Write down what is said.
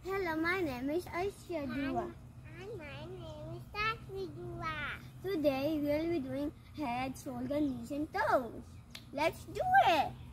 Hello, my name is Aisha Dua. And my name is Takvi Dua. Today we will be doing head, shoulder, knees and toes. Let's do it!